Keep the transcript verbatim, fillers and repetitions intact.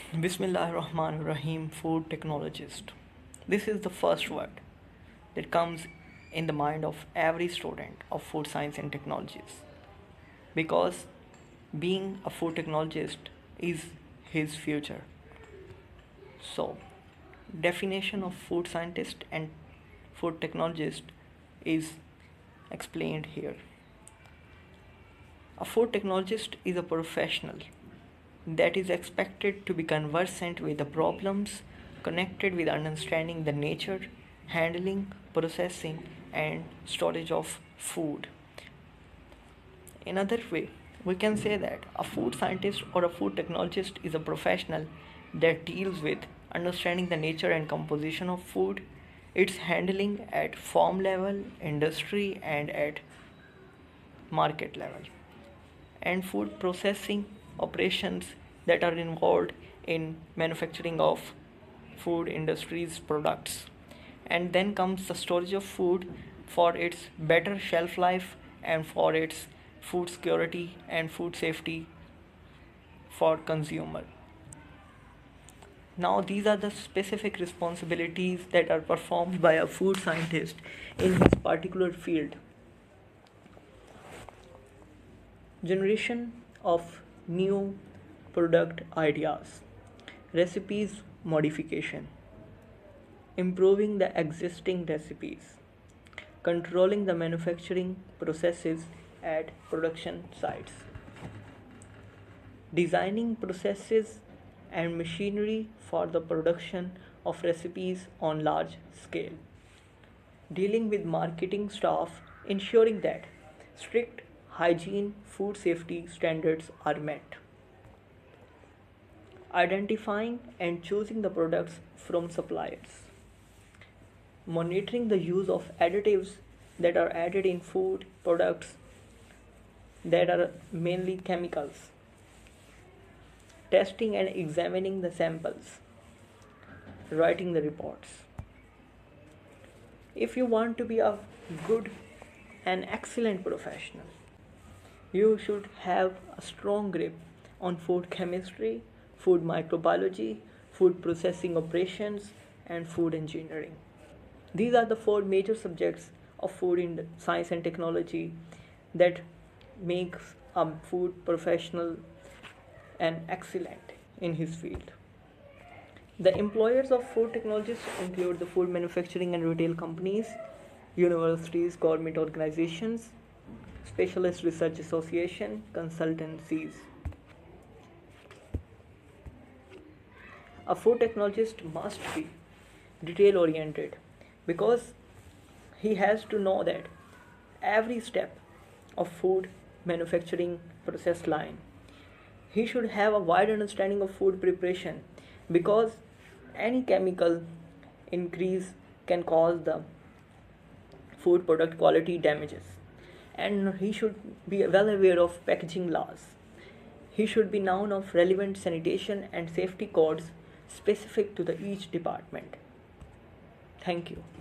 Bismillahirrahmanirrahim, food technologist. This is the first word that comes in the mind of every student of food science and technologies because being a food technologist is his future. So, definition of food scientist and food technologist is explained here. A food technologist is a professional that is expected to be conversant with the problems connected with understanding the nature, handling, processing, and storage of food. In other way, we can say that a food scientist or a food technologist is a professional that deals with understanding the nature and composition of food, its handling at farm level, industry, and at market level, and food processing operations that are involved in manufacturing of food industries products. And then comes the storage of food for its better shelf life and for its food security and food safety for consumer. Now these are the specific responsibilities that are performed by a food scientist in his particular field. Generation of new product ideas, recipes modification, improving the existing recipes, controlling the manufacturing processes at production sites, designing processes and machinery for the production of recipes on large scale, dealing with marketing staff, ensuring that strict hygiene, food safety standards are met, identifying and choosing the products from suppliers, monitoring the use of additives that are added in food products that are mainly chemicals, testing and examining the samples, writing the reports. If you want to be a good and excellent professional, you should have a strong grip on food chemistry, food microbiology, food processing operations, and food engineering. These are the four major subjects of food in science and technology that makes a food professional and excellent in his field. The employers of food technologists include the food manufacturing and retail companies, universities, government organizations, specialist research association, consultancies. A food technologist must be detail oriented because he has to know that every step of food manufacturing process line. He should have a wide understanding of food preparation because any chemical increase can cause the food product quality damages. And he should be well aware of packaging laws. He should be known of relevant sanitation and safety codes specific to the each department. Thank you.